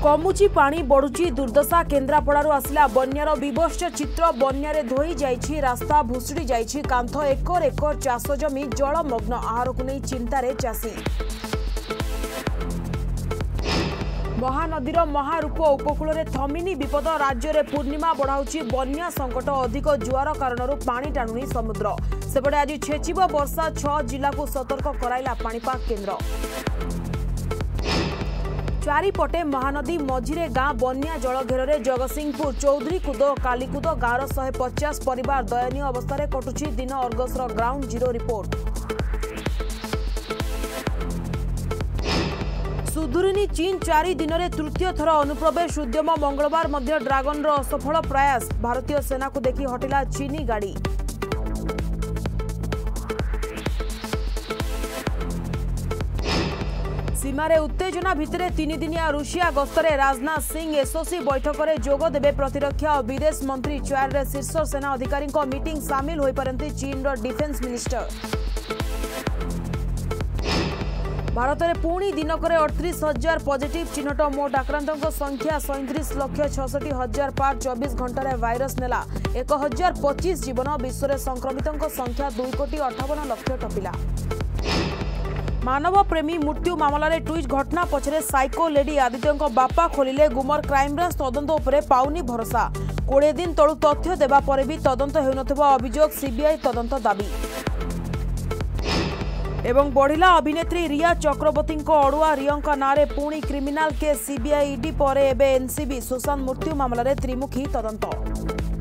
कमुची पानी बढ़ुची दुर्दशा केन्द्रापड़ारू आसला बन्यार विभत्स चित्र बन्यारे धोई जाइछि रास्ता भुसुड़ी जाइछि कांथ एकर एकर चाष जमी जलमग्न आहारकु नै चिंतारे चाषी महानदीर महारूप उपकूल में थमिनी विपद राज्य में पूर्णिमा बढ़ाऊँच बन्या संकट अधिक जुआर कारण पानी टाणुनी समुद्र सेपटे आज छेचिब वर्षा 6 जिला को सतर्क कराइला पाणीपाग केन्द्र चारिपटे महानदी मझिरे गाँ बन्या जल घेर जगतसिंहपुर चौधरी कूद कालीकूद गाँवर 150 परिवार दयनीय अवस्था कटुची दिन अर्गसर ग्राउंड जीरो रिपोर्ट सुधुरिनी चीन 4 दिन में तृतीय थर अनुप्रवेश उद्यम मंगलवार मध्य ड्रागन असफल प्रयास भारतीय सेना को देखि हटिला चीनी गाड़ी सीमारे उत्तेजना भितर 3 दिनिया रूसिया गस्तरे राजनाथ सिंह एसओसी बैठक में जोग देवे प्रतिरक्षा और विदेश मंत्री चेयर शीर्ष सेना अधिकारी मीटिंग सामिल हो पारती चीन डिफेन्स मिनिस्टर भारत में पुणी दिनक 38,000 पॉजिटिव चिन्हट मोट आक्रांतों संख्या 37,66,000 पार 24 घंटे भाइरस नेला 1,025 जीवन विश्व में संक्रमितों संख्या 2,58,00,000 टपिला मानव प्रेमी मृत्यु मामलें ट्विट घटना पछरे साइको लेडी आदित्य बापा खोलिले गुमर क्राइमब्रांच तदंत उपरे पाउनी भरोसा 20 दिन तलू तथ्य देवा परे भी तदंत हेउनथिबा अभियोग सीबीआई तदंत दाबी एवं बढ़िला अभिनेत्री रिया चक्रवर्ती अड़ुआ रियंका नारे पुणी क्रिमिनाल केस सीबीआई ईडी पर एनसीबी सुशांत मृत्यु मामलें त्रिमुखी तदंत।